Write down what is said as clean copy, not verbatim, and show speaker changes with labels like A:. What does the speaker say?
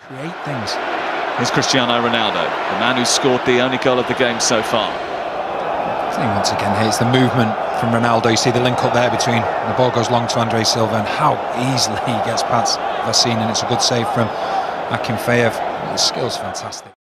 A: create things.
B: Here's Cristiano Ronaldo, the man who scored the only goal of the game so far.
A: I think once again here it's the movement from Ronaldo. You see the link up there between the ball goes long to Andre Silva and how easily he gets past Vassine, and it's a good save from Akinfeev. His skill's fantastic.